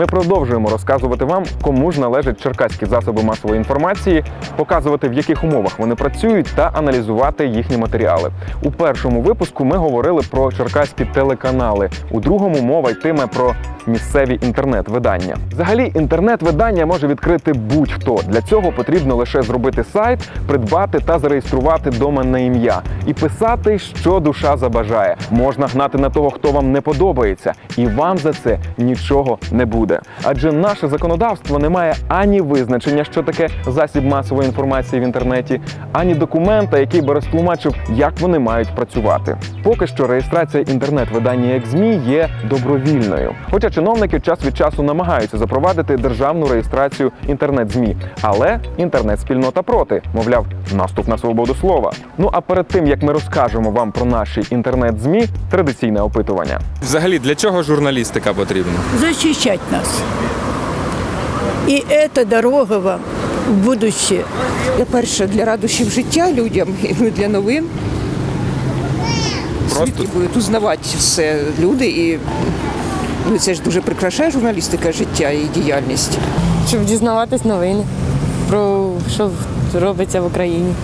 Ми продовжуємо розказувати вам, кому ж належать черкаські засоби масової інформації, показувати, в яких умовах вони працюють та аналізувати їхні матеріали. У першому випуску ми говорили про черкаські телеканали, у другому мова йтиме про місцеві інтернет-видання. Взагалі, інтернет-видання може відкрити будь-хто. Для цього потрібно лише зробити сайт, придбати та зареєструвати доменне ім'я. І писати, що душа забажає. Можна гнати на того, хто вам не подобається. І вам за це нічого не буде. Адже наше законодавство не має ані визначення, що таке засіб масової інформації в інтернеті, ані документа, який би розтлумачив, як вони мають працювати. Поки що реєстрація інтернет-видання як ЗМІ є добровільною. Хоча чиновники час від часу намагаються запровадити державну реєстрацію інтернет-ЗМІ. Але інтернет-спільнота проти. Мовляв, наступ на свободу слова. Ну а перед тим, як ми розкажемо вам про наші інтернет-ЗМІ, традиційне опитування. Взагалі, для чого журналістика потрібна? Защищать нас. І це дорога вам в будущее. По-перше, для радощів життя людям, і для новин. Звідки будуть узнавати все люди, і це ж дуже прикрашає журналістика життя і діяльність. Щоб дізнаватись новини про що робиться в Україні.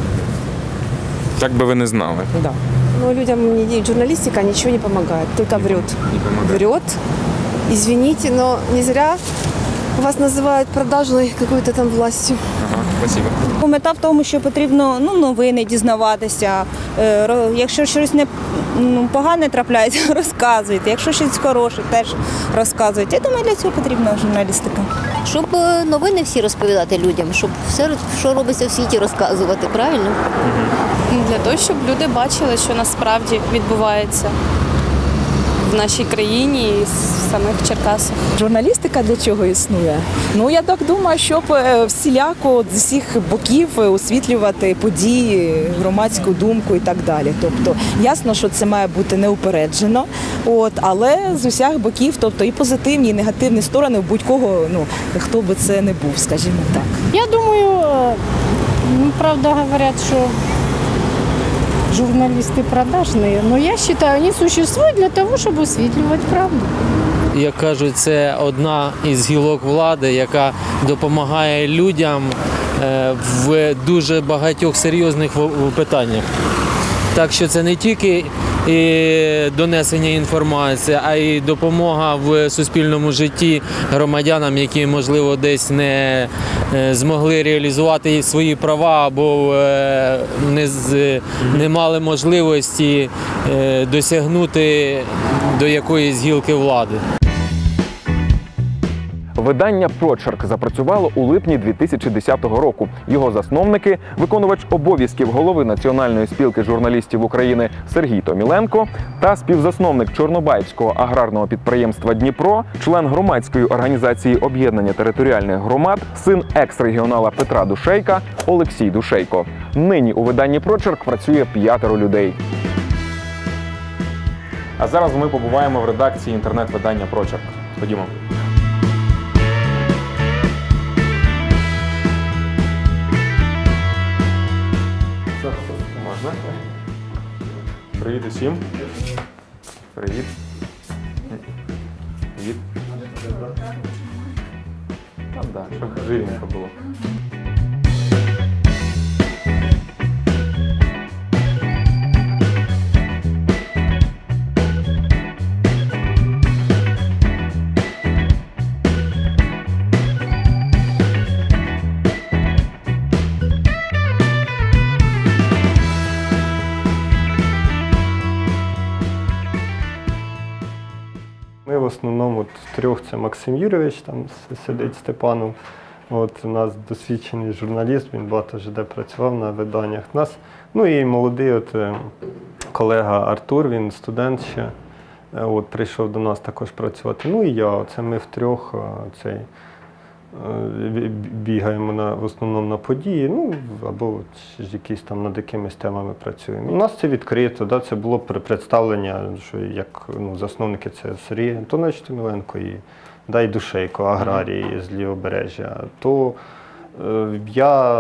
Як би ви не знали? Да. Ну, людям журналистика ничего не помогает, только врет. Врет. Извините, но не зря вас називають продажною якоюсь там властю. Ага, спасибо. Мета в тому, що потрібно новини дізнаватися. Якщо щось погане трапляється, розказуйте. Якщо щось хороше, теж розказуйте. Я думаю, для цього потрібна журналістика. Щоб новини всі розповідати людям, щоб все, що робиться в світі, розказувати, правильно? Для того, щоб люди бачили, що насправді відбувається в нашій країні і в самих Черкасах. Журналістика для чого існує? Ну, я так думаю, щоб всіляко з усіх боків освітлювати події, громадську думку і так далі. Тобто, ясно, що це має бути неупереджено, але з усіх боків, тобто і позитивні, і негативні сторони в будь-кого, хто би це не був, скажімо так. Я думаю, правда говорять, що журналисты продажные, но я считаю, они существуют для того, чтобы высветливать правду. Як кажуть, це одна із гілок влади, яка допомагає людям в дуже багатьох серйозних питаннях. Так що це не тільки донесення інформації, а й допомога в суспільному житті громадянам, які, можливо, десь не змогли реалізувати свої права або не мали можливості досягнути до якоїсь гілки влади. Видання «Прочерк» запрацювало у липні 2010 року. Його засновники – виконувач обов'язків голови Національної спілки журналістів України Сергій Томіленко та співзасновник Чорнобаївського аграрного підприємства «Дніпро», член громадської організації об'єднання територіальних громад, син екс-регіонала Петра Душейка Олексій Душейко. Нині у виданні «Прочерк» працює 5 людей. А зараз ми побуваємо в редакції інтернет-видання «Прочерк». Ходімо. Можна? Привіт усім. Привіт. Привіт. Там, да, трохи живенько було. Ми в основному трьох – це Максим Юрійович, там сидить Степанов. У нас досвідчений журналіст, він багато вже де працював на виданнях. І молодий колега Артур, він студент ще, прийшов до нас також працювати. І я, це ми втрьох бігаємо в основному на події, або якісь там над якимись темами працюємо. У нас це відкрито, це було представлення, що як засновники це Сергій Антонович Томіленко і Душейко, аграрії з Лівобережжя. То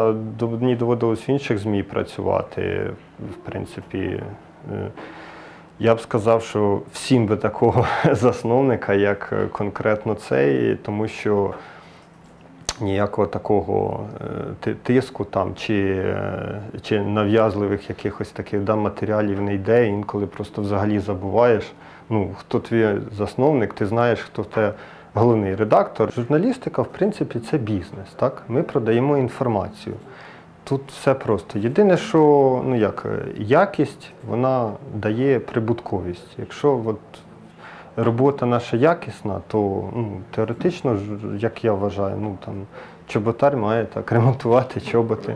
мені доводилось в інших ЗМІ працювати, в принципі. Я б сказав, що всім би такого засновника, як конкретно цей, тому що ніякого такого тиску там, чи нав'язливих якихось таких матеріалів не йде, інколи просто взагалі забуваєш, хто твій засновник, ти знаєш, хто в тебе головний редактор. Журналістика, в принципі, це бізнес, так? Ми продаємо інформацію. Тут все просто. Єдине, що якість, вона дає прибутковість. Якщо робота наша якісна, то теоретично, як я вважаю, чоботар має так ремонтувати чоботи.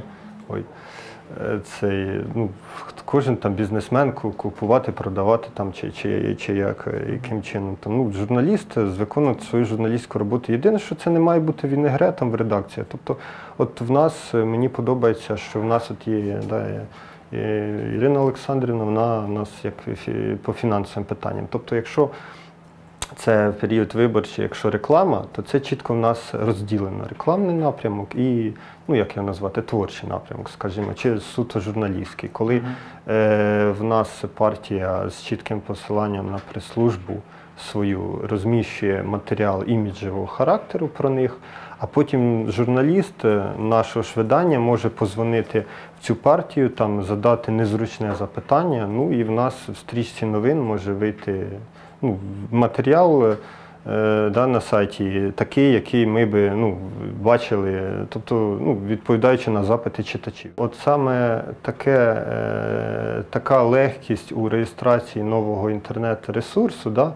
Кожен бізнесмен купувати, продавати яким чином. Журналіст виконує свою журналістську роботу. Єдине, що це не має бути вінегретом в редакції. Тобто, в нас, мені подобається, що в нас є Ірина Олександрівна, вона у нас як по фінансовим питанням. Тобто, якщо це період виборчий, якщо реклама, то це чітко в нас розділено. Рекламний напрямок і, як його назвати, творчий напрямок, скажімо, чи суто журналістський. Коли в нас партія з чітким посиланням на прес-службу свою розміщує матеріал іміджевого характеру про них, а потім журналіст нашого ж видання може позвонити в цю партію, задати незручне запитання, і в нас в стрічці новин може вийти матеріал на сайті такий, який ми би бачили, тобто відповідаючи на запити читачів. От саме така легкість у реєстрації нового інтернет-ресурсу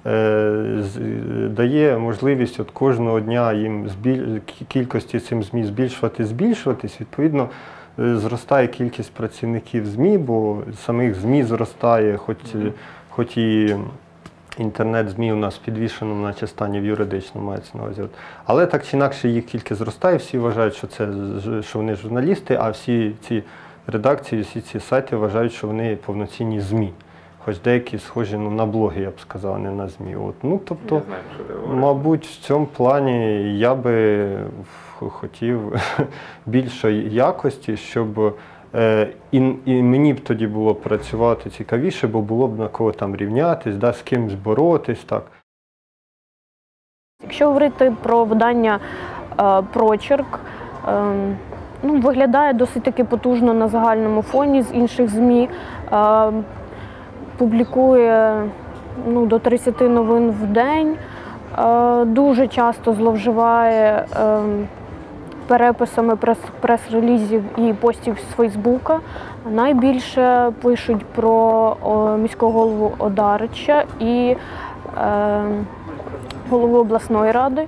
дає можливість кожного дня їм кількості цим ЗМІ збільшуватись, відповідно зростає кількість працівників ЗМІ, бо самих ЗМІ зростає, хоч і інтернет-ЗМІ у нас підвішено на стані в юридичному, мається на увазі. Але так чи інакше їх кількість зростає, всі вважають, що вони журналісти, а всі ці редакції, всі ці сайти вважають, що вони повноцінні ЗМІ. Хоч деякі схожі на блоги, я б сказав, а не на ЗМІ. Тобто, мабуть, в цьому плані я би хотів більшої якості, щоб і мені б тоді було працювати цікавіше, бо було б на кого рівнятись, з кимось боротись. Так. Якщо говорити про видання «Прочерк», виглядає досить таки потужно на загальному фоні з інших ЗМІ. Публікує до 30 новин в день, дуже часто зловживає переписами прес-релізів і постів з Фейсбука. Найбільше пишуть про міського голову Одарича і голову обласної ради.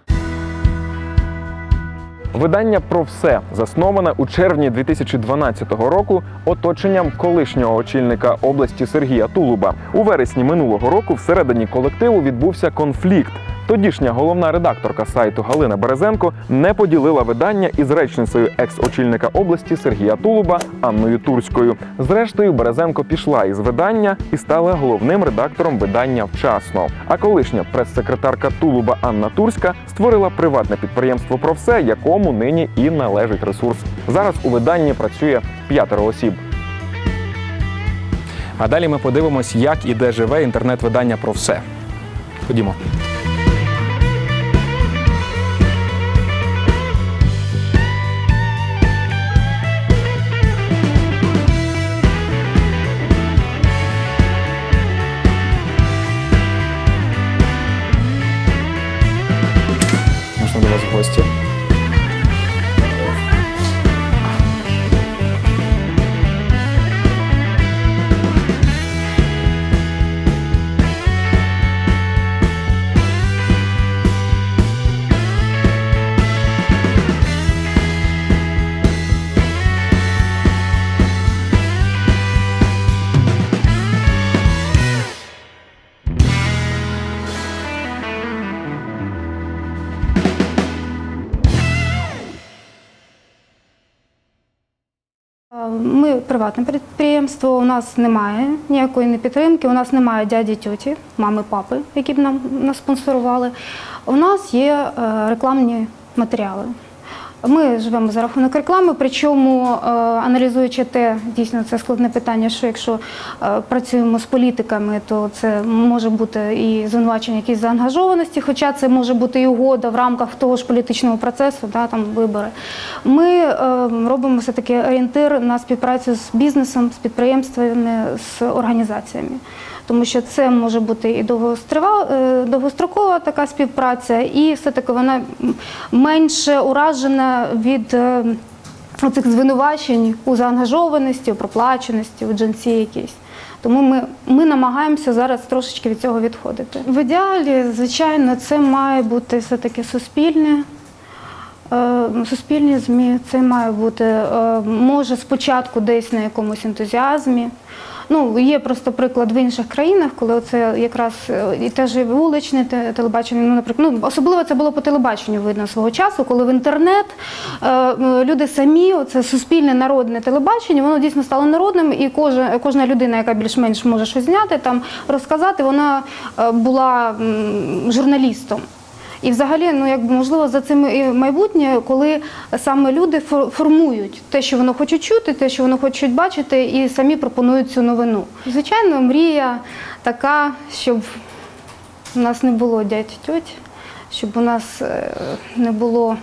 Видання «Про все» засноване у червні 2012 року оточенням колишнього очільника області Сергія Тулуба. У вересні минулого року всередині колективу відбувся конфлікт. Тодішня головна редакторка сайту Галина Березенко не поділила видання із речницею екс-очільника області Сергія Тулуба Анною Турською. Зрештою, Березенко пішла із видання і стала головним редактором видання «Вчасно». А колишня прес-секретарка Тулуба Анна Турська створила приватне підприємство «Про все», якому нині і належить ресурс. Зараз у виданні працює 5 осіб. А далі ми подивимось, як і де живе інтернет-видання «Про все». Ходімо. Можна до вас в гості. Ми приватне підприємство, у нас немає ніякої підтримки, у нас немає дяді, тьоті, мами, папи, які б нас спонсорували. У нас є рекламні матеріали. Ми живемо за рахунок реклами, причому аналізуючи те, дійсно це складне питання, що якщо працюємо з політиками, то це може бути і звинувачення якісь заангажованості, хоча це може бути і угода в рамках того ж політичного процесу, да, там вибори. Ми робимо все-таки орієнтир на співпрацю з бізнесом, з підприємствами, з організаціями. Тому що це може бути і довгострокова така співпраця, і все-таки вона менше уражена від оцих звинувачень у заангажованості, у проплаченості, у джинсі якійсь. Тому ми намагаємося зараз трошечки від цього відходити. В ідеалі, звичайно, це має бути все-таки суспільне. Суспільні ЗМІ, це має бути, може, спочатку десь на якомусь ентузіазмі. Ну, є просто приклад в інших країнах, коли це якраз і теж і вуличне телебачення, ну, наприклад, ну, особливо це було по телебаченню видно свого часу, коли в інтернет люди самі, це суспільне народне телебачення, воно дійсно стало народним, і кожна людина, яка більш-менш може щось зняти, там, розказати, вона була журналістом. І взагалі, ну, якби, можливо, за цим і майбутнє, коли саме люди формують те, що вони хочуть чути, те, що вони хочуть бачити, і самі пропонують цю новину. Звичайно, мрія така, щоб у нас не було дядь і тьоть, щоб у нас не було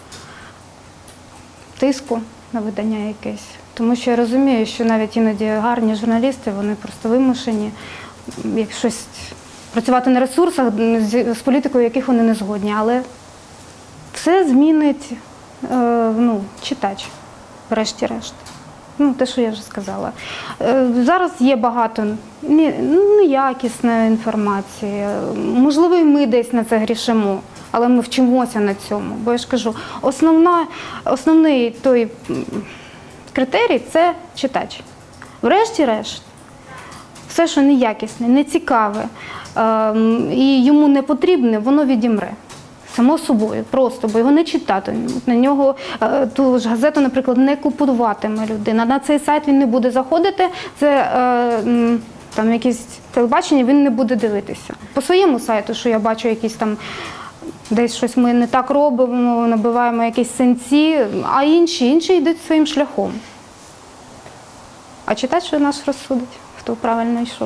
тиску на видання якесь. Тому що я розумію, що навіть іноді гарні журналісти, вони просто вимушені, як щось працювати на ресурсах з політикою, яких вони не згодні. Але все змінить читач, врешті-решт. Ну, те, що я вже сказала. Зараз є багато неякісної інформації. Можливо, і ми десь на це грішимо, але ми вчимося на цьому. Бо я ж кажу, основний той критерій – це читач. Врешті-решт, все, що неякісне, нецікаве і йому не потрібне, воно відімре. Само собою, просто, бо його не читатимуть. На нього ту ж газету, наприклад, не купуватиме людина. На цей сайт він не буде заходити, це там якісь телебачення він не буде дивитися. По своєму сайту, що я бачу якісь там, десь щось ми не так робимо, набиваємо якісь сенці, а інші йдуть своїм шляхом. А читач наш розсудить, хто правильно йшов.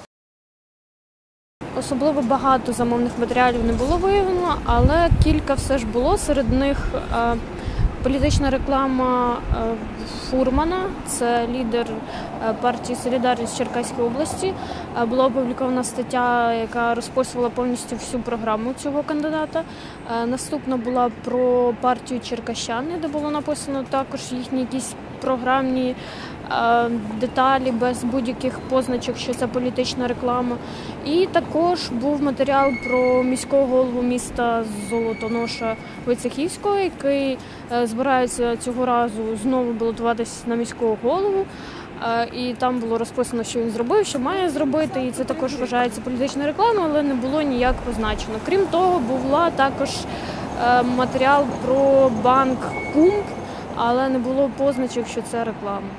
Особливо багато замовних матеріалів не було виявлено, але кілька все ж було. Серед них політична реклама Фурмана, це лідер партії «Солідарність» Черкаської області. Була опублікована стаття, яка розписувала повністю всю програму цього кандидата. Наступна була про партію черкащани, де було написано також їхні якісь програмні деталі без будь-яких позначок, що це політична реклама. І також був матеріал про міського голову міста Золотоноша Войцехівського, який збирається цього разу знову балотуватися на міського голову. І там було розписано, що він зробив, що має зробити, і це також вважається політичною рекламою, але не було ніяк позначено. Крім того, була також матеріал про банк Кумб, але не було позначок, що це реклама.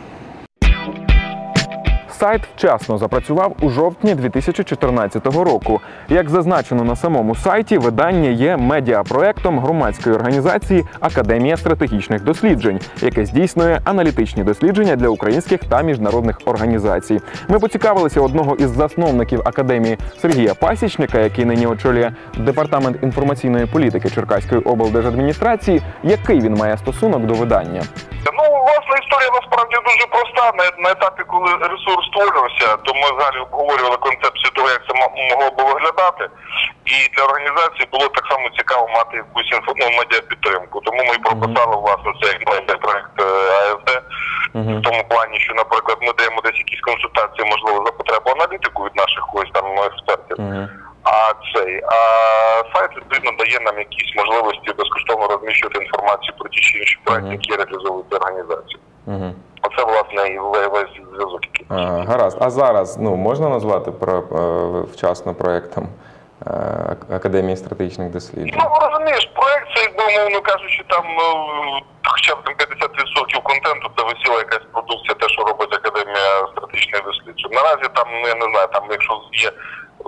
Сайт вчасно запрацював у жовтні 2014 року. Як зазначено на самому сайті, видання є медіапроектом громадської організації «Академія стратегічних досліджень», яке здійснює аналітичні дослідження для українських та міжнародних організацій. Ми поцікавилися одного із засновників Академії Сергія Пасічника, який нині очолює Департамент інформаційної політики Черкаської облдержадміністрації, який він має стосунок до видання. Ну, власна історія насправді дуже проста. На етапі, коли ресурс створювався, то ми взагалі обговорювали концепцію того, як це могло би виглядати. І для організації було так само цікаво мати якусь медіапідтримку. Тому ми і прописали, власне, цей медіапроект АСД. В тому плані, що, наприклад, ми даємо десь якісь консультації, можливо, за потребу аналітику від наших когось там експертів. А сайт, відповідно, дає нам якісь можливості безкоштовно розміщувати інформацію про ті чи інші проекти, які реалізовують організацію. Оце, власне, і весь зв'язок. Гаразд. А зараз можна назвати вчасно проєктом Академії стратегічних досліджень? Ну, розумієш, проєкт це, якби, умовно кажучи, там хоча б 50% контенту, де висіла якась продукція, те, що робить Академія стратегічних досліджень. Наразі там, я не знаю, там, якщо є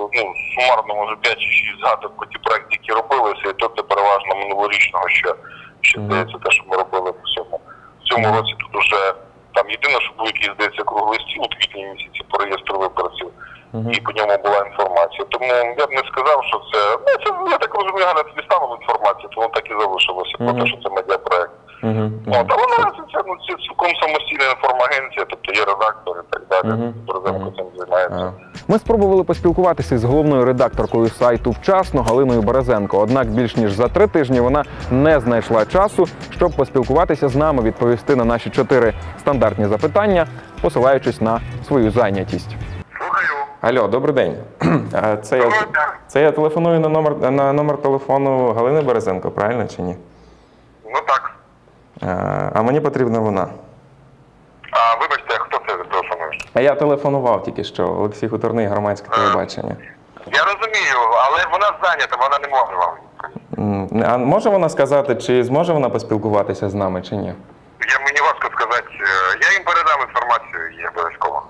сумарно, може, 5 чи 6 згадок про ті проєкти, які робилися, і то це переважно минулорічного ще Ще здається, те, що ми робили в цьому році, тут уже там єдине, що був якийсь, здається, круглий стіл у квітні місяці по реєстру виборців, і по ньому була інформація. Тому я б не сказав, що це, я так розумію, Галя, це дістанув інформацію, тому так і залишилося, про те, що це медіапроект. Але наразі це цілком самостійна інформагенція, тобто є редактор і так далі, Борзенко цим займається. Ми спробували поспілкуватися з головною редакторкою сайту «Вчасно» Галиною Березенко, однак більш ніж за 3 тижні вона не знайшла часу, щоб поспілкуватися з нами, відповісти на наші 4 стандартні запитання, посилаючись на свою зайнятість. Алло, добрий день. Це я телефоную на номер телефону Галини Березенко, правильно чи ні? Ну так. А мені потрібна вона. Вибачте, хто це телефонує? Я телефонував тільки що, Олексій Хуторний, Громадське телебачення. Я розумію, але вона зайнята, вона не може вам. А може вона сказати, чи зможе вона поспілкуватися з нами, чи ні? Мені важко сказати, я їм передам інформацію, є обов'язково.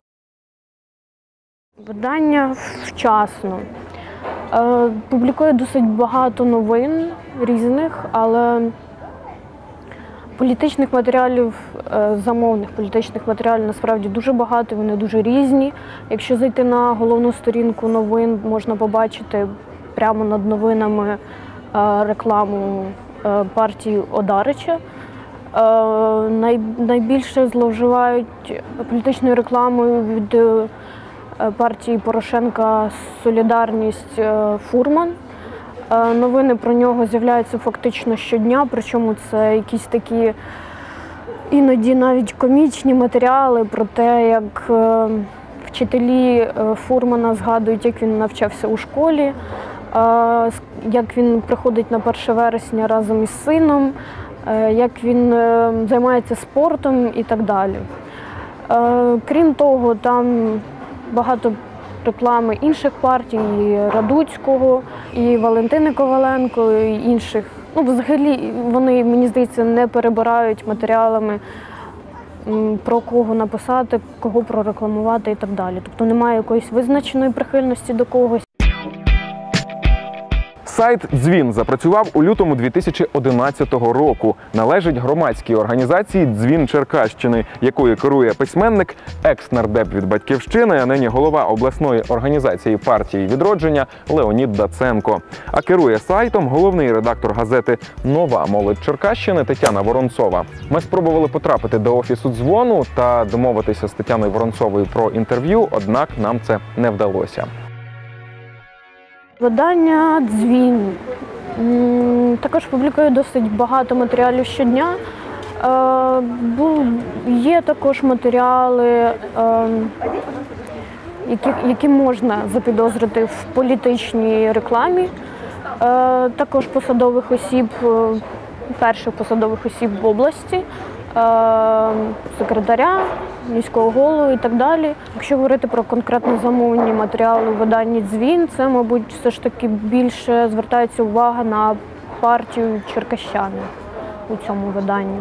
Видання «Вчасно» публікує досить багато новин різних, але політичних матеріалів, замовних політичних матеріалів насправді дуже багато, вони дуже різні. Якщо зайти на головну сторінку новин, можна побачити прямо над новинами рекламу партії Одарича. Найбільше зловживають політичною рекламою від партії Порошенка «Солідарність» Фурман. Новини про нього з'являються фактично щодня, причому це якісь такі іноді навіть комічні матеріали про те, як вчителі Фурмана згадують, як він навчався у школі, як він приходить на 1 вересня разом із сином, як він займається спортом і так далі. Крім того, там багато реклами інших партій, і Радуцького, і Валентини Коваленко, і інших. Взагалі, вони, мені здається, не перебирають матеріалами, про кого написати, кого прорекламувати і так далі. Тобто немає якоїсь визначеної прихильності до когось. Сайт «Дзвін» запрацював у лютому 2011 року. Належить громадській організації «Дзвін Черкащини», якою керує письменник, екс-нардеп від «Батьківщини», а нині голова обласної організації партії «Відродження» Леонід Даценко. А керує сайтом головний редактор газети «Нова молодь Черкащини» Тетяна Воронцова. Ми спробували потрапити до офісу «Дзвону» та домовитися з Тетяною Воронцовою про інтерв'ю, однак нам це не вдалося. Видання «Дзвін» також публікує досить багато матеріалів щодня. Є також матеріали, які можна запідозрити в політичній рекламі. Також посадових осіб, перших посадових осіб в області, секретаря, міського голову і так далі. Якщо говорити про конкретно замовні матеріали у виданні «Дзвін», це, мабуть, все ж таки більше звертається увага на партію «Черкащани» у цьому виданні.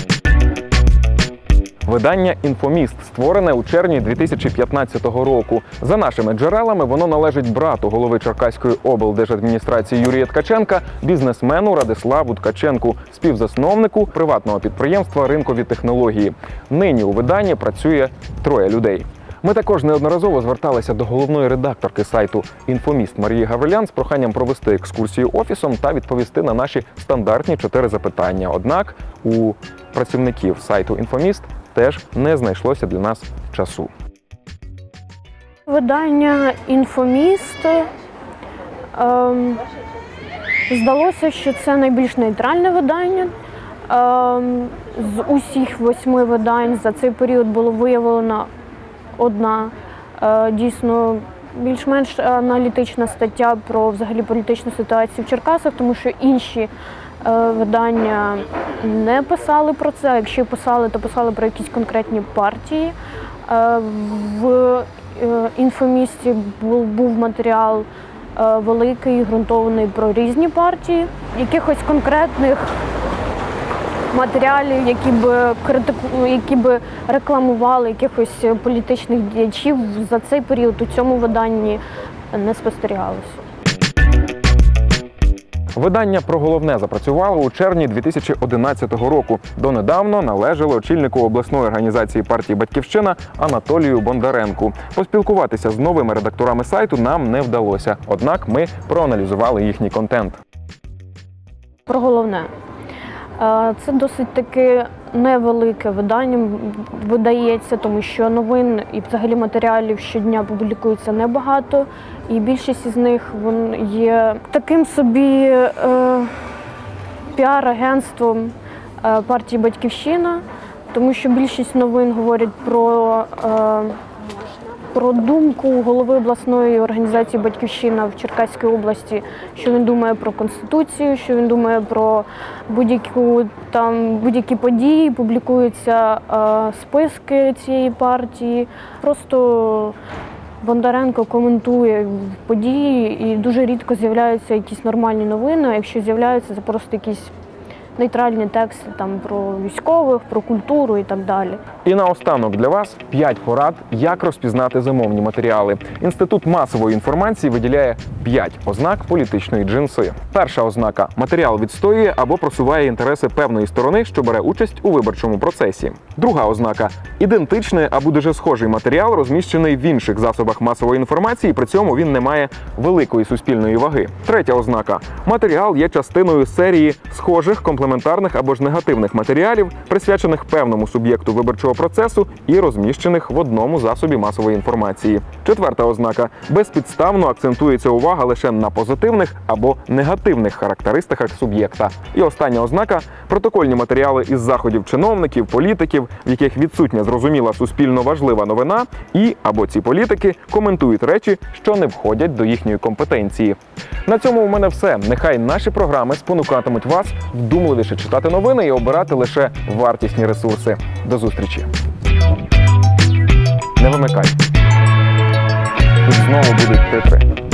Видання «Інфоміст» створене у червні 2015 року. За нашими джерелами, воно належить брату голови Черкаської облдержадміністрації Юрія Ткаченка, бізнесмену Радиславу Ткаченку, співзасновнику приватного підприємства «Ринкові технології». Нині у виданні працює 3 людей. Ми також неодноразово зверталися до головної редакторки сайту «Інфоміст» Марії Гаврилян з проханням провести екскурсію офісом та відповісти на наші стандартні 4 запитання. Однак у працівників сайту «Інфоміст» теж не знайшлося для нас часу. Видання «Інфоміст» здалося, що це найбільш нейтральне видання. З усіх 8 видань за цей період було виявлено одна дійсно більш-менш аналітична стаття про взагалі політичну ситуацію в Черкасах, тому що інші видання не писали про це, а якщо писали, то писали про якісь конкретні партії. В «Інфомісті» був матеріал великий, ґрунтований про різні партії, якихось конкретних матеріалів, які б рекламували якихось політичних діячів, за цей період у цьому виданні не спостерігалося. Видання «Про головне» запрацювало у червні 2011 року. Донедавно належало очільнику обласної організації партії «Батьківщина» Анатолію Бондаренку. Поспілкуватися з новими редакторами сайту нам не вдалося, однак ми проаналізували їхній контент. Про головне. Це досить таки невелике видання, видається, тому що новин і взагалі матеріалів щодня публікується небагато, і більшість із них є таким собі піар-агентством партії «Батьківщина», тому що більшість новин говорять про думку голови обласної організації «Батьківщина» в Черкаській області, що він думає про Конституцію, що він думає про будь-які події, публікуються списки цієї партії. Просто Бондаренко коментує події і дуже рідко з'являються якісь нормальні новини, а якщо з'являються, це просто якісь нейтральні тексти про військових, про культуру і так далі. І наостанок для вас 5 порад, як розпізнати замовні матеріали. Інститут масової інформації виділяє 5 ознак політичної джинси. Перша ознака – матеріал відстоює або просуває інтереси певної сторони, що бере участь у виборчому процесі. Друга ознака – ідентичний або дуже схожий матеріал, розміщений в інших засобах масової інформації, при цьому він не має великої суспільної ваги. Третя ознака – матеріал є частиною серії схожих, комплементарних або ж негативних матеріалів, присвячених певному суб'єкту виборчого процесу і розміщених в одному засобі масової інформації. Четверта ознака – безпідставно акцентується увага лише на позитивних або негативних характеристиках суб'єкта. І остання ознака – протокольні матеріали із заходів чиновників, політиків, в яких відсутня зрозуміла суспільно важлива новина, і або ці політики коментують речі, що не входять до їхньої компетенції. На цьому у мене все. Нехай наші програми спонукатимуть вас вдумливіше читати новини і обирати лише вартісні ресурси. До зустрічі. Не вимикай. Тут знову будуть титри.